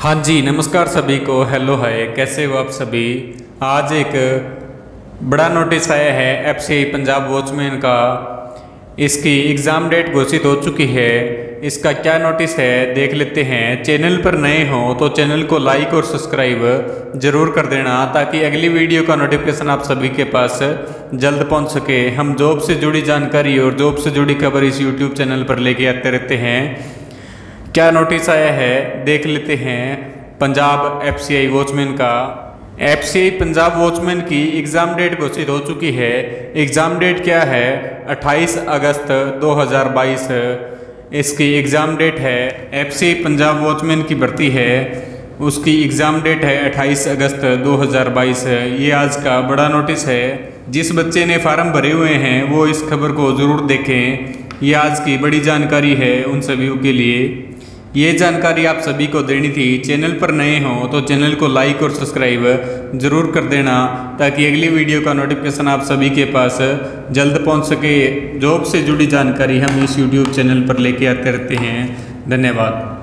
हाँ जी, नमस्कार सभी को। हेलो हाय, कैसे हो आप सभी। आज एक बड़ा नोटिस आया है एफसीआई पंजाब वॉचमैन का। इसकी एग्ज़ाम डेट घोषित हो चुकी है। इसका क्या नोटिस है देख लेते हैं। चैनल पर नए हो तो चैनल को लाइक और सब्सक्राइब जरूर कर देना, ताकि अगली वीडियो का नोटिफिकेशन आप सभी के पास जल्द पहुंच सके। हम जॉब से जुड़ी जानकारी और जॉब से जुड़ी खबर इस यूट्यूब चैनल पर लेके आते रहते हैं। क्या नोटिस आया है देख लेते हैं पंजाब एफसीआई वॉचमैन का। एफसीआई पंजाब वॉचमैन की एग्ज़ाम डेट घोषित हो चुकी है। एग्ज़ाम डेट क्या है? 28 अगस्त 2022 इसकी एग्ज़ाम डेट है। एफसीआई पंजाब वॉचमैन की भर्ती है, उसकी एग्ज़ाम डेट है 28 अगस्त 2022। ये आज का बड़ा नोटिस है। जिस बच्चे ने फार्म भरे हुए हैं वो इस खबर को ज़रूर देखें। ये आज की बड़ी जानकारी है उन सभी के लिए। ये जानकारी आप सभी को देनी थी। चैनल पर नए हो तो चैनल को लाइक और सब्सक्राइब जरूर कर देना, ताकि अगली वीडियो का नोटिफिकेशन आप सभी के पास जल्द पहुंच सके। जॉब से जुड़ी जानकारी हम इस यूट्यूब चैनल पर लेके आते रहते हैं। धन्यवाद।